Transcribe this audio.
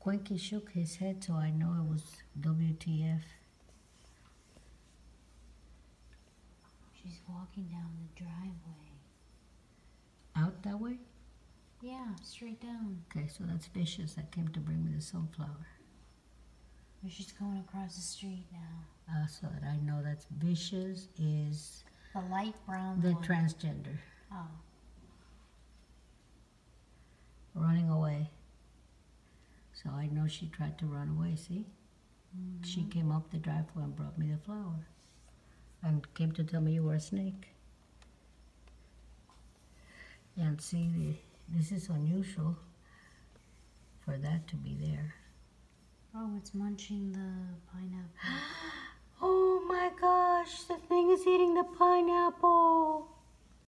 Quinky shook his head, so I know it was WTF. She's walking down the driveway. Out that way? Yeah, straight down. Okay, so that's Vicious that came to bring me the sunflower. Or she's going across the street now. So that I know that's Vicious is The light brown the one. transgender. Oh. Running away. So I know she tried to run away, see? Mm-hmm. She came up the driveway and brought me the flower. And came to tell me you were a snake. And see, this is unusual for that to be there. Oh, it's munching the pineapple. Oh my gosh, the thing is eating the pineapple.